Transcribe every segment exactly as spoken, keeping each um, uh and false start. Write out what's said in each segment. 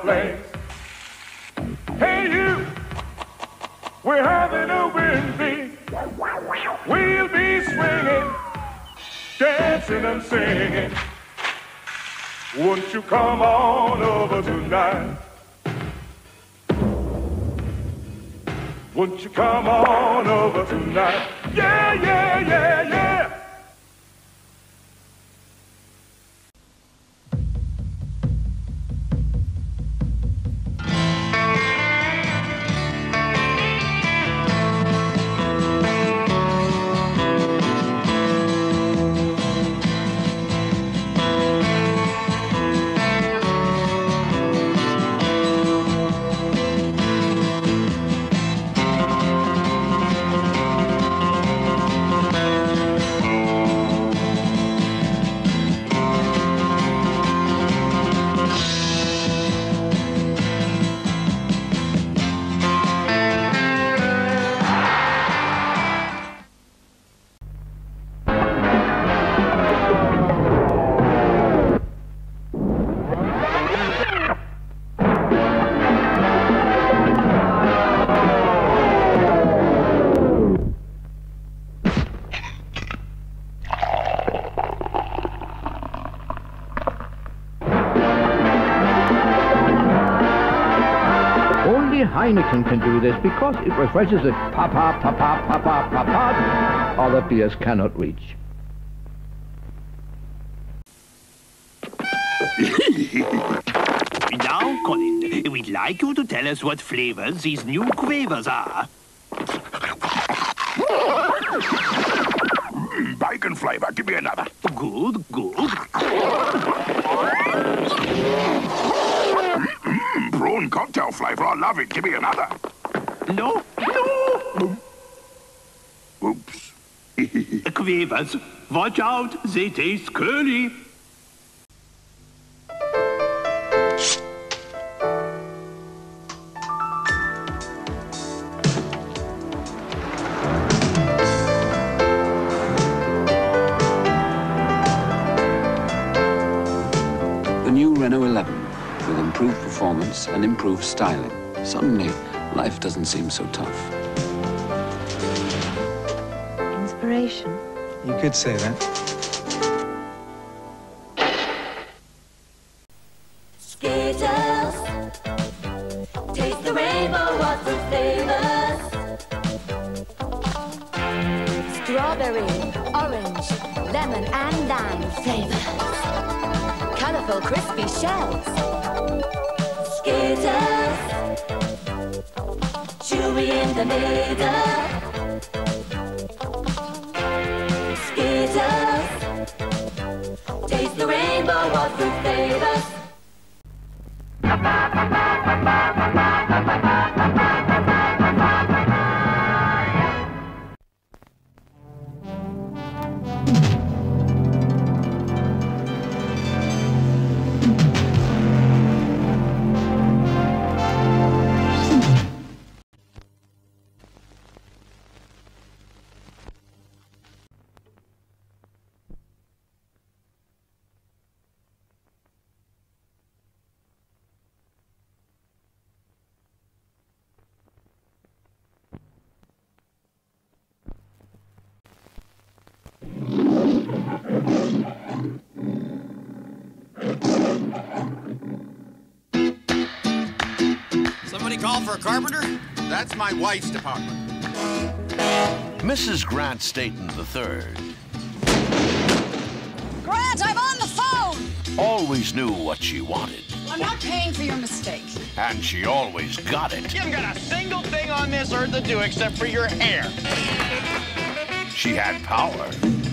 flames. Hey you, we're having a wind bee. We'll be swinging, dancing and singing. Won't you come on over tonight? Won't you come on over tonight? Yeah, yeah, yeah, yeah. Heineken can do this because it refreshes it papa, papa, papa, papa, other beers cannot reach. Now, Colin, we'd like you to tell us what flavors these new quavers are. Mm, bacon flavor. Give me another. Good, good. Mm, prawn cocktail flavor. I love it. Give me another. No, no. Oops. Quavers, watch out. They taste curly. The new Renault eleven, with improved performance and improved styling. Suddenly, life doesn't seem so tough. Inspiration. You could say that. Skittles, taste the rainbow, what's the flavors? Strawberry, orange, lemon and lime flavors. Colorful, crispy shells. Skittles, chewy in the middle. Skittles, taste the rainbow, what's the flavors? Somebody call for a carpenter? That's my wife's department. Missus Grant Staton the third Grant, I'm on the phone! always knew what she wanted. I'm not paying for your mistake. And she always got it. You haven't got a single thing on this earth to do except for your hair. She had power.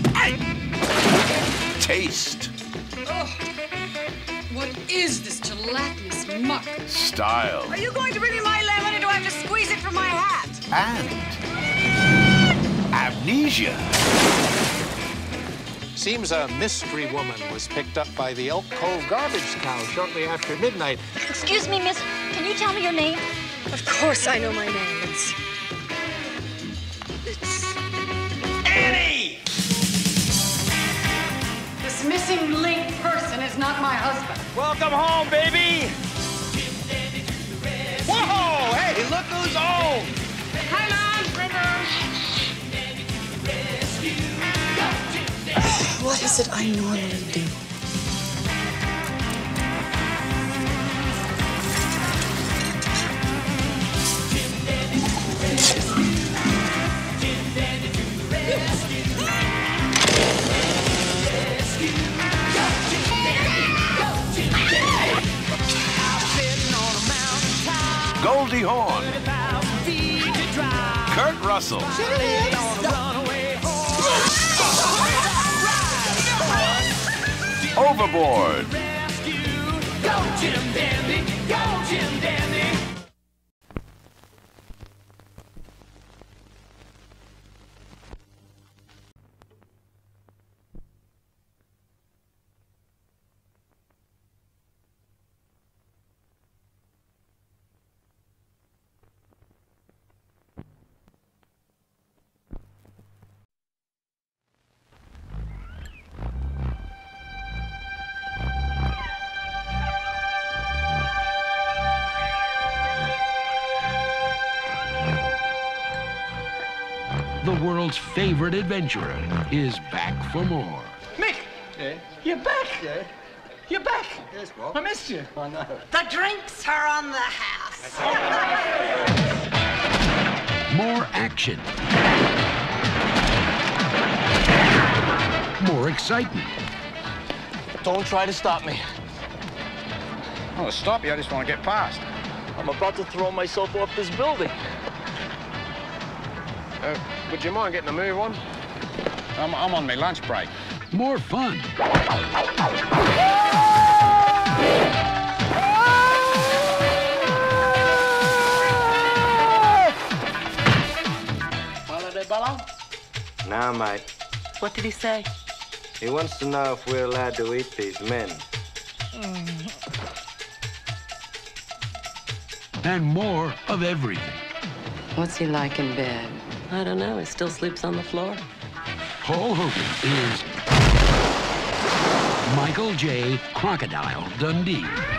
Taste. Ugh. What is this gelatinous muck? Style. Are you going to bring me my lemon or do I have to squeeze it from my hat? And amnesia. Seems a mystery woman was picked up by the Elk Cove garbage cow shortly after midnight. Excuse me, miss. Can you tell me your name? Of course I know my name. It's... It's... Annie! This missing link person is not my husband. Welcome home, baby! things that I normally do. Goldie Hawn. Kurt Russell. Overboard. Go, Jim Dandy! Go, Jim Dandy! The world's favorite adventurer is back for more. Mick! Yeah? You're back! Yeah? You're back! Yes, what? I missed you. I know. The drinks are on the house. More action. More excitement. Don't try to stop me. Oh, stop you. I just want to get past. I'm about to throw myself off this building. Uh, would you mind getting a move on? I'm, I'm on my lunch break. More fun. Holiday balloon? Nah, mate. What did he say? He wants to know if we're allowed to eat these men. Mm. And more of everything. What's he like in bed? I don't know. He still sleeps on the floor. Paul Hogan is Michael J. Crocodile Dundee.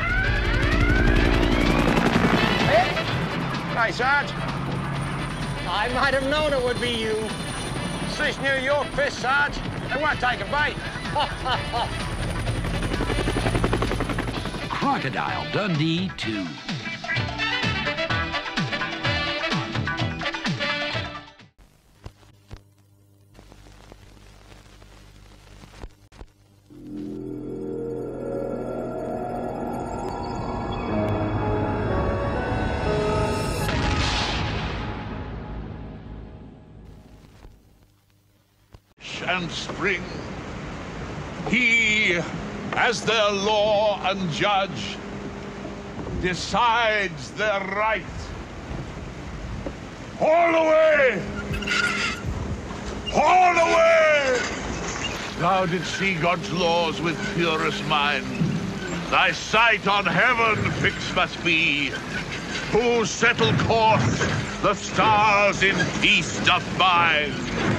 Hey! Hey, Sarge. I might have known it would be you. It's this New York piss, Sarge. They won't take a bait. Crocodile Dundee two. And spring, he, as their law and judge, decides their right. All the way! All the way! Thou didst see God's laws with purest mind. Thy sight on heaven fixed must be. Who settle course, the stars in peace doth bind.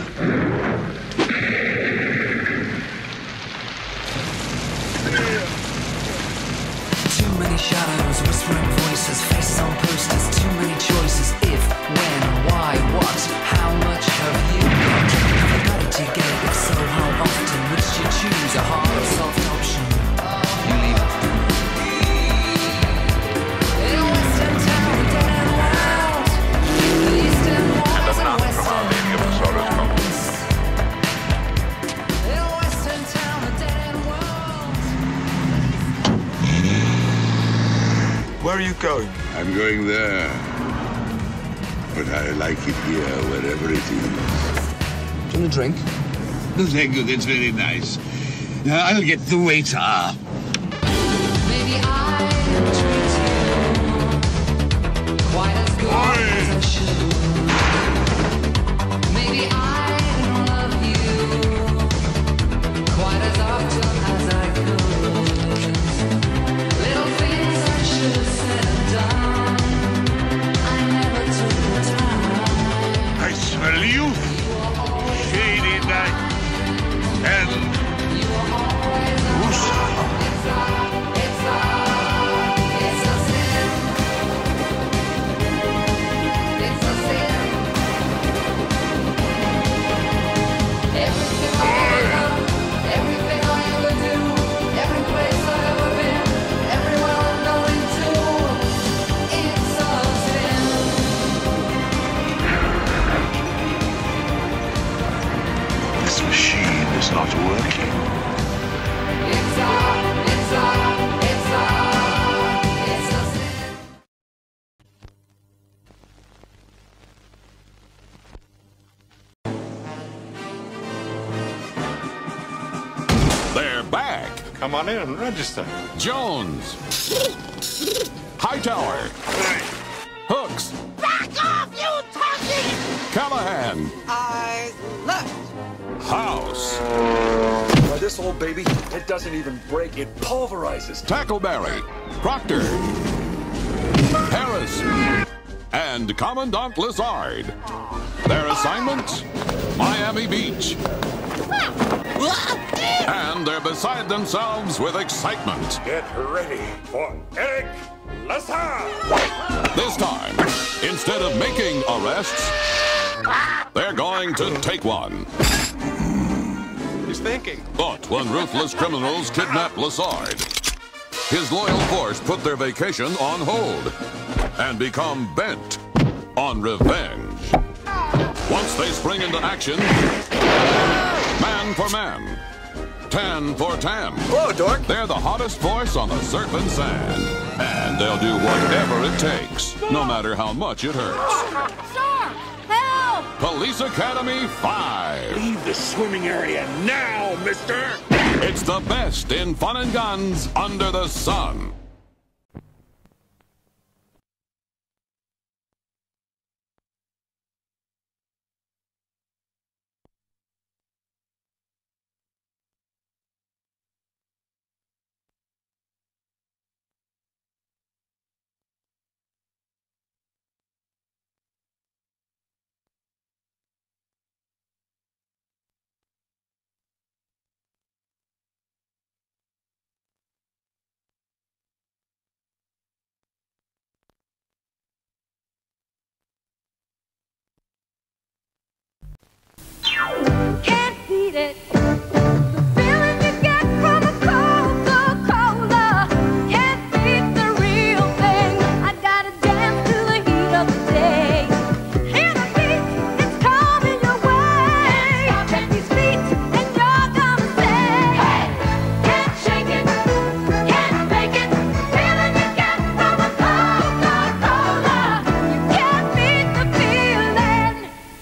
Too many shadows, whispering voices, faces on posters, too many choices. If, when, why, what, how much have you got? Have you got it to get? If so, how often? Which do you choose, a hard or soft option? You leave it. In Western town, dead and wild. The eastern walls and western mountains. In Western town, dead and wild. Where are you going? I'm going there. But I like it here, wherever it is. Do you want a drink? No, thank you. That's very nice. Now, I'll get the waiter. Maybe I didn't treat you quite as good as I should. Maybe I didn't love you quite as often as I could. Little things I should have said and done, I never took the time. I smell youth, shady night, and It's all, it's all Come on in and register. Jones. Hightower. Hooks. Back off, you turkey! Callahan. I left. House. Well, this old baby, it doesn't even break, it pulverizes. Tackleberry. Proctor. Harris. And Commandant Lazard. Their assignment? Miami Beach. And they're beside themselves with excitement. Get ready for Eric Lazard. This time, instead of making arrests, they're going to take one. He's thinking. But when ruthless criminals kidnap Lazard, his loyal force put their vacation on hold and become bent on revenge. Once they spring into action, man for man, tan for tan. Hello, Dork. They're the hottest force on the surf and sand, and they'll do whatever it takes, no matter how much it hurts. Shark! Help! Police Academy five. Leave the swimming area now, mister! It's the best in fun and guns under the sun. Can't beat it. The feeling you get from a Coca-Cola. Can't beat the real thing. I gotta dance to the heat of the day. Hear the beat, it's coming your way. Check these feet and you're gonna say, hey, can't shake it, can't fake it. Feeling you get from a Coca-Cola. You can't beat the feeling.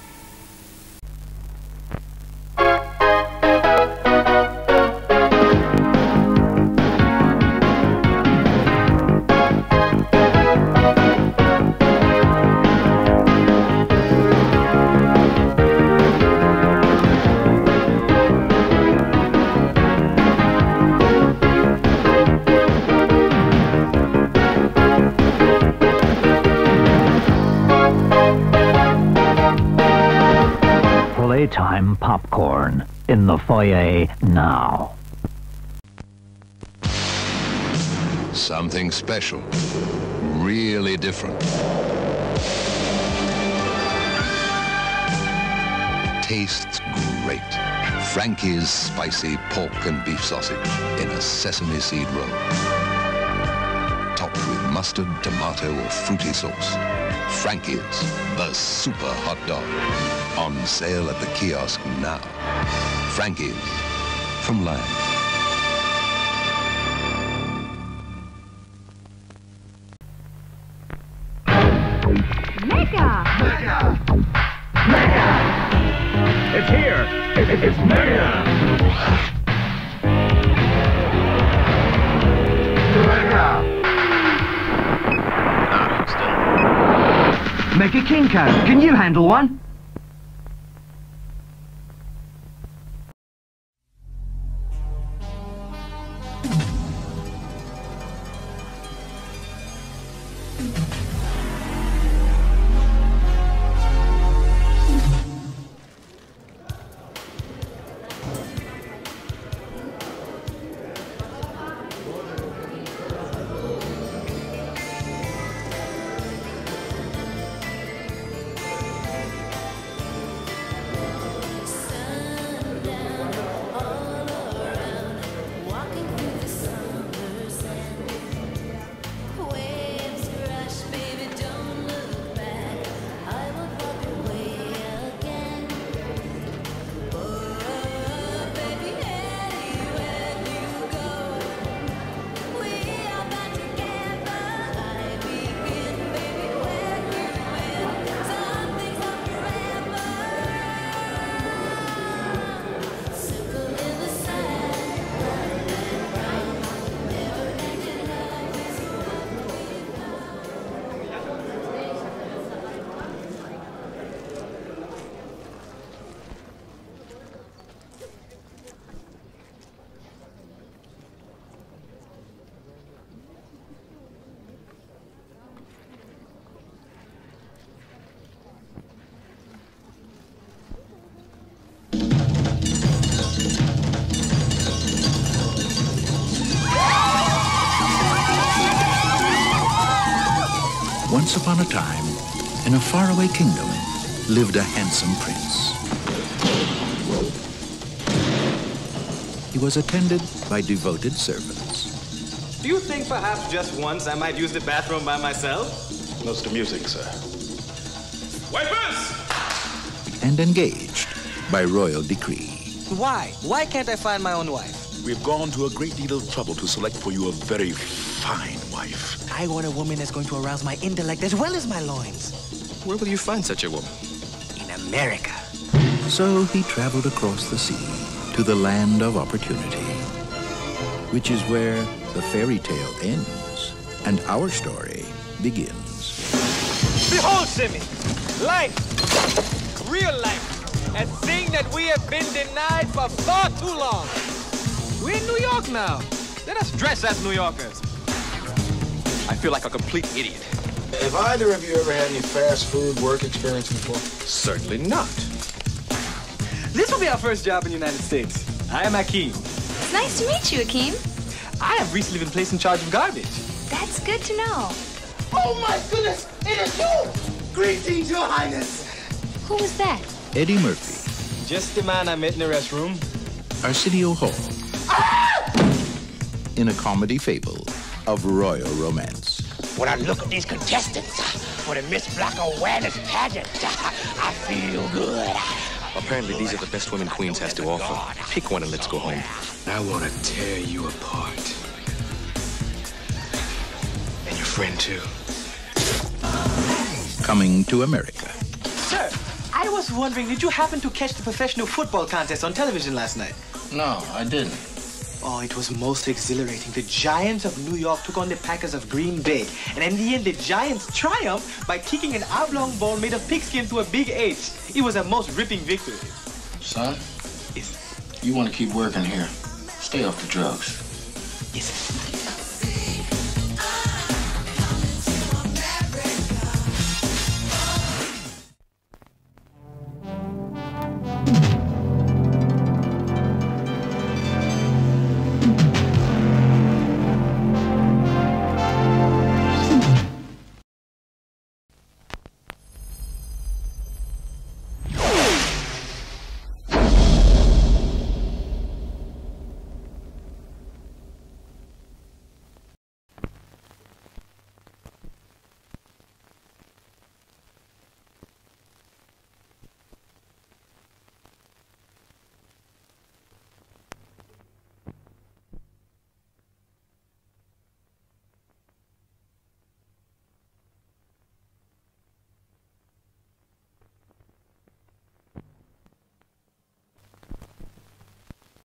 Playtime popcorn in the foyer now. Something special. Really different. Tastes great. Frankie's spicy pork and beef sausage in a sesame seed roll. Topped with mustard, tomato, or fruity sauce. Frankie's, the super hot dog. On sale at the kiosk now. Frankie's, from Lion. Mega! Mega! Mega! It's here! It, it, it's Mega! Mega! Mega Kinko, can you handle one? Once upon a time, in a faraway kingdom, lived a handsome prince. He was attended by devoted servants. Do you think perhaps just once I might use the bathroom by myself? Notes to music, sir. Wipers! And engaged by royal decree. Why? Why can't I find my own wife? We've gone to a great deal of trouble to select for you a very fine wife. I want a woman that's going to arouse my intellect as well as my loins. Where will you find such a woman? In America. So he traveled across the sea to the land of opportunity, which is where the fairy tale ends and our story begins. Behold, Simmy, life, real life, a thing that we have been denied for far too long. We're in New York now. Let us dress as New Yorkers. I feel like a complete idiot. Have either of you ever had any fast food work experience before? Certainly not. This will be our first job in the United States. I am McKean. It's nice to meet you, Akeem. I have recently been placed in charge of garbage. That's good to know. Oh my goodness, it is you! Greetings, Your Highness. Who was that? Eddie Murphy. Just the man I met in the restroom. Arsenio Hall. Ah! In a comedy fable of royal romance. When I look at these contestants for the Miss Black Awareness pageant, I feel good. Apparently, these are the best women Queens has to offer. Pick one and let's go home. I want to tear you apart. And your friend, too. Coming to America. Sir, I was wondering, did you happen to catch the professional football contest on television last night? No, I didn't. Oh, it was most exhilarating. The Giants of New York took on the Packers of Green Bay. And in the end, the Giants triumphed by kicking an oblong ball made of pigskin to a big H. It was a most ripping victory. Son, yes. You want to keep working here. Stay off the drugs. Yes.